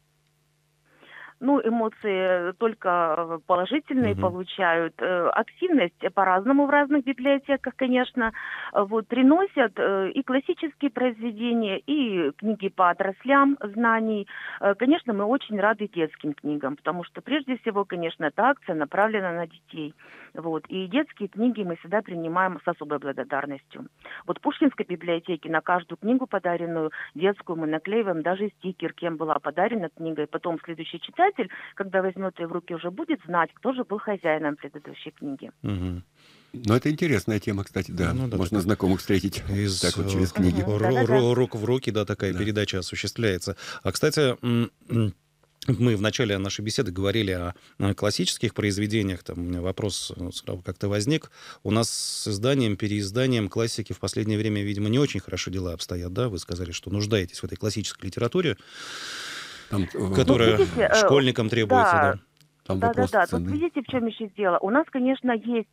Ну, эмоции только положительные Мгм. получают. Э, Активность по-разному в разных библиотеках, конечно. Э, Вот, приносят э, и классические произведения, и книги по отраслям знаний. Э, Конечно, мы очень рады детским книгам, потому что прежде всего, конечно, эта акция направлена на детей. Вот. И детские книги мы всегда принимаем с особой благодарностью. Вот в Пушкинской библиотеке на каждую книгу подаренную детскую мы наклеиваем даже стикер, кем была подарена книга. И потом следующий читатель, когда возьмет ее в руки, уже будет знать, кто же был хозяином предыдущей книги. Мгм. Но это интересная тема, кстати, да. Ну да, Можно такая знакомых встретить Из так вот через э, книги. Мгм. ру- Да-да-да. ру- рук в руки, да, такая Да. передача осуществляется. А, кстати, м, м, мы в начале нашей беседы говорили о э, классических произведениях. Там у меня вопрос э, сразу как-то возник. У нас с изданием, переизданием классики в последнее время, видимо, не очень хорошо дела обстоят, да? Вы сказали, что нуждаетесь в этой классической литературе, Там, э, Ну, которая видите, э, школьникам требуется, да, да? там Да, да, вопрос да. Тут цены. видите, в чем еще дело? У нас, конечно, есть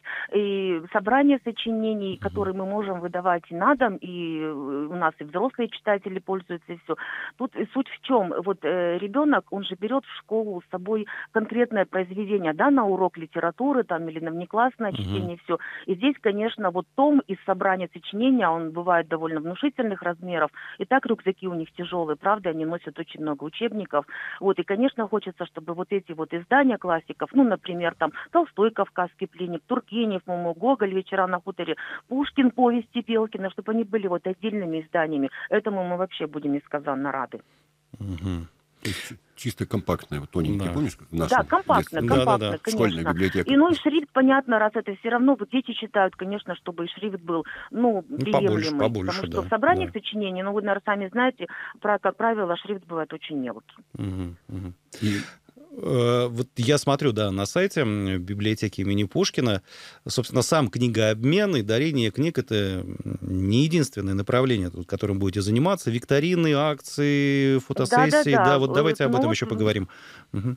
и собрание сочинений, Мгм. которые мы можем выдавать и на дом, и э, у нас и взрослые читатели пользуются, и все. Тут и суть в чем? Вот э, ребенок, он же берет в школу с собой конкретное произведение, да, на урок литературы там или на внеклассное Мгм. чтение, все. И здесь, конечно, вот том из собрания сочинения, он бывает довольно внушительных размеров. И так рюкзаки у них тяжелые, правда, они носят очень много учебников. Вот, и, конечно, хочется, чтобы вот эти вот издания классиков, ну, например, там, Толстой «Кавказский пленник», Тургенев, по-моему, Гоголь «Вечера на хуторе», Пушкин «Повести Пелкина», чтобы они были вот отдельными изданиями. Этому мы вообще будем несказанно рады. Мгм. То есть чи- чисто компактная, вот тоненькая, Да. помнишь, как в Да, нашем компактно, детстве? Да, да, компактно, да. Школьная конечно. библиотека. И, ну, и шрифт, понятно, раз это все равно, вот дети читают, конечно, чтобы и шрифт был, ну, Ну, побольше, приемлемый. побольше, Потому что да, в собраниях да. сочинений, ну, вы, наверное, сами знаете, про, как правило, шрифт бывает очень мелкий. Мгм. Мгм. И Э, Вот я смотрю, да, на сайте м, библиотеки имени Пушкина. Собственно, сам книгообмен и дарение книг — это м, не единственное направление, тут, которым будете заниматься. Викторины, акции, фотосессии. Да, Да-да-да. вот э, давайте об Ну, этом вот еще поговорим. Мгм.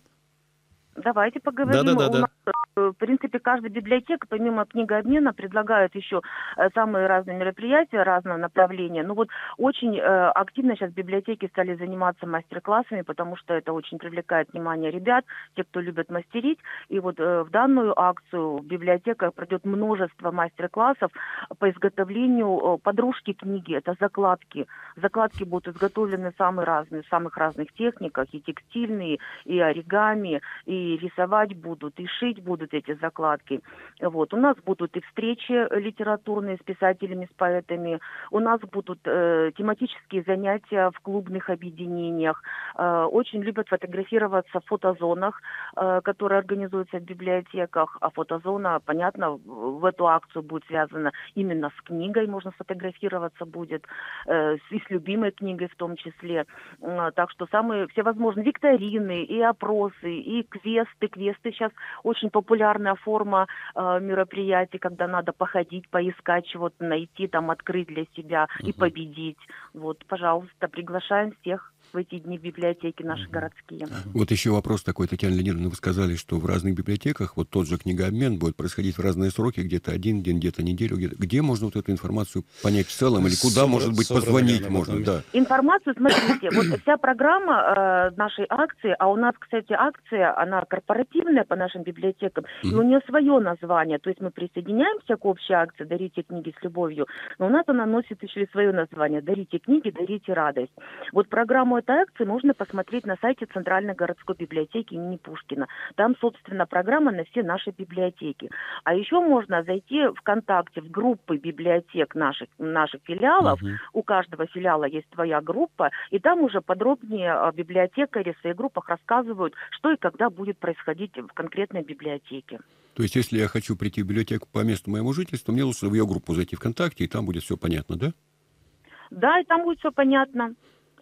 давайте поговорим. У Да-да-да-да. нас, э, в принципе, каждая библиотека, помимо книгообмена, предлагает еще э, самые разные мероприятия разного направления. Ну вот очень э, активно сейчас библиотеки стали заниматься мастер-классами, потому что это очень привлекает внимание ребят, те, кто любят мастерить. И вот э, в данную акцию в библиотеках пройдет множество мастер-классов по изготовлению э, подружки книги. Это закладки. Закладки будут изготовлены самые разные, в самых разных техниках, и текстильные, и оригами, и рисовать будут, и шить будут эти закладки. Вот. У нас будут и встречи литературные с писателями, с поэтами. У нас будут э, тематические занятия в клубных объединениях. Э, очень любят фотографироваться в фотозонах, э, которые организуются в библиотеках. А фотозона, понятно, в в эту акцию будет связана именно с книгой, можно сфотографироваться будет, э, с- и с любимой книгой в том числе. М, Так что самые всевозможные викторины, и опросы, и квесты. Квесты сейчас очень популярная форма э, мероприятий, когда надо походить, поискать чего-то, найти, там, открыть для себя и Мгм. победить. Вот, пожалуйста, приглашаем всех в эти дни в библиотеки наши Мгм. городские. вот еще вопрос такой, Татьяна Леонидовна, вы сказали, что в разных библиотеках вот тот же книгообмен будет происходить в разные сроки, где-то один день, где-то неделю. Где, где можно вот эту информацию понять в целом, или куда, Собра- может быть, собрано, позвонить наверное, в можно? одном Да. Информацию, смотрите, вот вся программа э, нашей акции, а у нас, кстати, акция, она корпоративная по нашим библиотекам, и у Мгм. нее свое название, то есть мы присоединяемся к общей акции «Дарите книги с любовью», но у нас она носит еще и свое название «Дарите книги, дарите радость». Вот программу этой акции можно посмотреть на сайте Центральной городской библиотеки имени Пушкина. Там, собственно, программа на все наши библиотеки. А еще можно зайти ВКонтакте в группы библиотек наших, наших филиалов. Мгм. У каждого филиала есть своя группа, и там уже подробнее а, библиотекари в своих группах рассказывают, что и когда будет происходить в конкретной библиотеке. То есть, если я хочу прийти в библиотеку по месту моему жительству, мне лучше в ее группу зайти ВКонтакте, и там будет все понятно, да? Да, и там будет все понятно.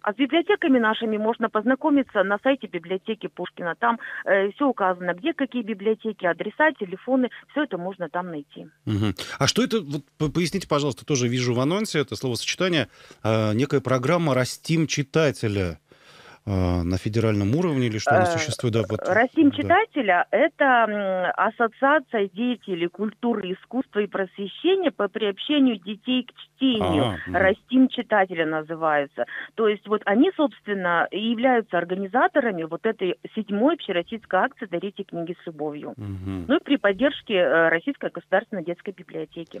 А с библиотеками нашими можно познакомиться на сайте библиотеки Пушкина. Там э, все указано, где какие библиотеки, адреса, телефоны, все это можно там найти. Угу. А что это, вот, поясните, пожалуйста, тоже вижу в анонсе, это словосочетание, э, некая программа «Растим читателя». На федеральном уровне или что она существует? Да, вот, Растим да. читателя – это ассоциация деятелей культуры, искусства и просвещения по приобщению детей к чтению. А, Растим читателя называется. То есть вот они, собственно, и являются организаторами вот этой седьмой общероссийской акции «Дарите книги с любовью». Угу. Ну и при поддержке Российской государственной детской библиотеки.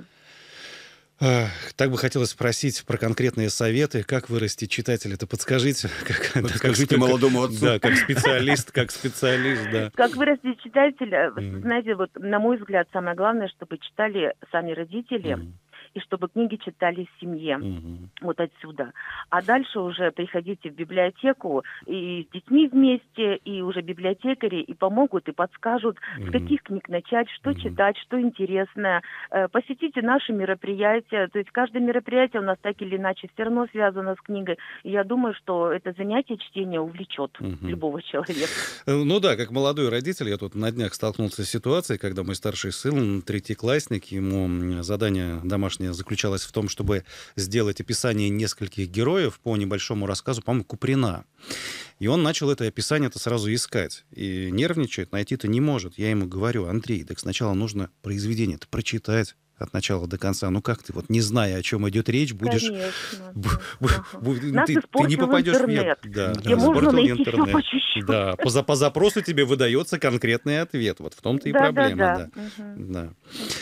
Так бы хотелось спросить про конкретные советы, как вырастить читателя-то, подскажите. Как, подскажите как, молодому отцу. Да, как специалист, как специалист, да. Как вырастить читателя, mm. знаете, вот на мой взгляд, самое главное, чтобы читали сами родители, mm. и чтобы книги читали в семье. Mm-hmm. Вот отсюда. А дальше уже приходите в библиотеку и с детьми вместе, и уже библиотекари и помогут, и подскажут, mm-hmm. с каких книг начать, что mm-hmm. читать, что интересное. Посетите наши мероприятия. То есть каждое мероприятие у нас так или иначе все равно связано с книгой. И я думаю, что это занятие чтения увлечет mm-hmm. любого человека. Ну да, как молодой родитель, я тут на днях столкнулся с ситуацией, когда мой старший сын, третьеклассник, ему задание домашнее заключалась в том, чтобы сделать описание нескольких героев по небольшому рассказу, по-моему, Куприна. И он начал это описание-то сразу искать. И нервничает, найти-то не может. Я ему говорю: Андрей, так сначала нужно произведение-то прочитать от начала до конца. Ну как ты, вот не зная, о чем идет речь, будешь... Конечно. Б- б- б- Нас ты, ты не попадешь интернет, в... Да, где да, можно найти интернет. все по чуть-чуть. Да, по, по запросу тебе выдается конкретный ответ. Вот в том-то и да, проблема. Да, да. да. Угу. Да. Угу.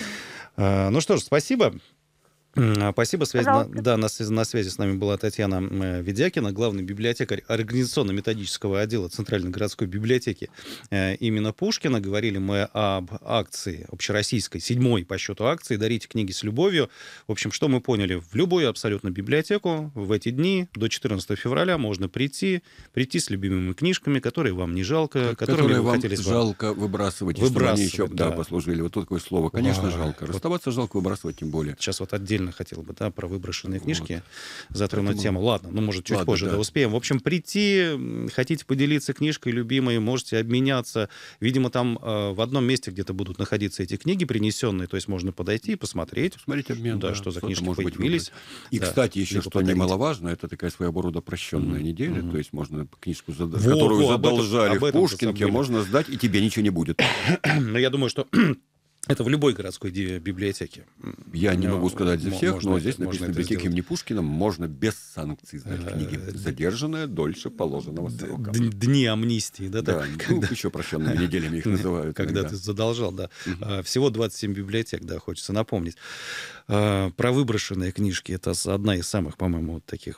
А, ну что ж, спасибо. Спасибо. Связь на, да, на, на связи с нами была Татьяна Ведякина, главный библиотекарь организационно-методического отдела Центральной городской библиотеки имени Пушкина. Говорили мы об акции общероссийской, седьмой по счету акции «Дарите книги с любовью». В общем, что мы поняли? В любую абсолютно библиотеку в эти дни до четырнадцатого февраля можно прийти, прийти с любимыми книжками, которые вам не жалко, которые вы вам жалко выбрасывать, если выбрасывать, они еще да. Да, послужили. Вот тут такое слово. Конечно, а, жалко. вот. Расставаться жалко, выбрасывать тем более. Сейчас вот отдельно хотел бы, да, про выброшенные книжки вот. затронуть Поэтому... тему. Ладно, ну, может, чуть Ладно, позже да. да, успеем. В общем, прийти, хотите поделиться книжкой любимой, можете обменяться. Видимо, там э, в одном месте где-то будут находиться эти книги принесенные, то есть можно подойти, посмотреть. Посмотреть обмен, да, да, что за что книжки может появились. И, да, кстати, еще что подарить. Немаловажно, это такая своего рода прощенная mm-hmm. неделя, mm-hmm. то есть можно книжку, зад... во, которую во, задолжали об этом, в Пушкинке, можно сдать, и тебе ничего не будет. Но я думаю, что... Это в любой городской библиотеке. Я не могу сказать за всех, можно но это, здесь написано, в библиотеке имени Пушкина можно без санкций сдать книги, задержанные дольше положенного срока. Дни амнистии, да? Да, так, ну, когда... еще прощенными неделями их называют. Когда ты задолжал, да. Угу. Всего двадцать семь библиотек, да, хочется напомнить. Про выброшенные книжки. Это одна из самых, по-моему, вот таких,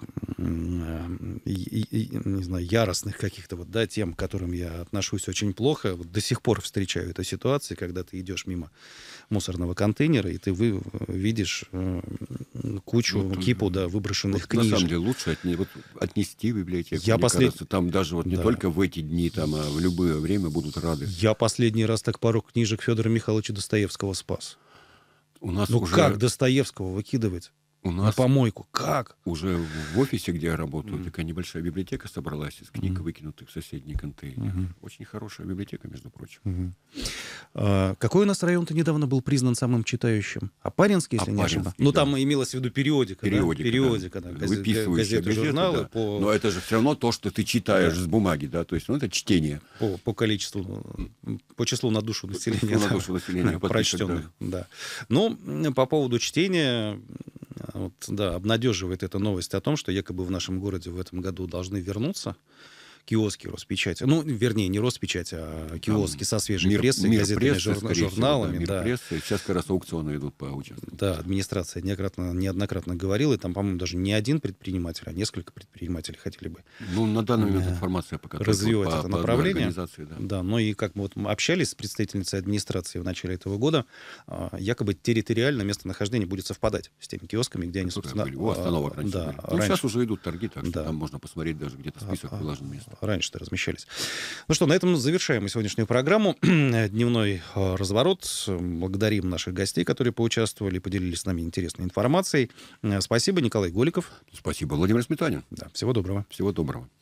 не знаю, яростных каких-то вот, да, тем, к которым я отношусь очень плохо. Вот до сих пор встречаю эту ситуацию, когда ты идешь мимо мусорного контейнера, и ты вы, видишь э, кучу, вот, кипу, да, выброшенных вот, книжек. На самом деле лучше отне, вот, отнести в библиотеку. Я Мне послед... кажется, там даже вот не да. только в эти дни, там, а в любое время будут рады. Я последний раз так пару книжек Федора Михайловича Достоевского спас. У нас ну уже... как Достоевского выкидывать? У нас на помойку. Как? Уже в офисе, где я работаю, mm-hmm. такая небольшая библиотека собралась из книг, mm-hmm. выкинутых в соседний контейнер. Mm-hmm. Очень хорошая библиотека, между прочим. Mm-hmm. А, какой у нас район-то недавно был признан самым читающим? Апаринский, если Апаринский, не ошибаюсь. да. Ну, там имелось в виду периодика. Периодика, да? Периодика, да. да. Газет, Выписываешь газеты, газеты, журналы. Да. По... Но это же все равно то, что ты читаешь да. с бумаги, да, то есть ну, это чтение. По, по количеству, по числу на душу населения. По числу на душу населения. Прочтенных, да. Ну, по поводу чтения... Вот, да, обнадеживает эта новость о том, что якобы в нашем городе в этом году должны вернуться киоски Роспечати. Ну, вернее, не Роспечати, а киоски Там со свежей мир, прессой, мир газетами, прессы, журна- журналами. Всего, да, да. Мир прессы. Сейчас как раз аукционы идут по участкам. Да, администрация неоднократно, неоднократно говорила, и там, по-моему, даже не один предприниматель, а несколько предпринимателей хотели бы ну, на данный момент информация пока развивать по, это по направление. Да. да, но и как мы вот общались с представительницей администрации в начале этого года, якобы территориально местонахождение будет совпадать с теми киосками, где они, собственно... Были. У остановок раньше да, были. Ну, раньше. сейчас уже идут торги, так что да. там можно посмотреть даже где-то список а, выложен мест. раньше-то размещались. Ну что, на этом завершаем сегодняшнюю программу. Дневной разворот. Благодарим наших гостей, которые поучаствовали, поделились с нами интересной информацией. Спасибо, Николай Голиков. Спасибо, Владимир Сметанин. Да, всего доброго. Всего доброго.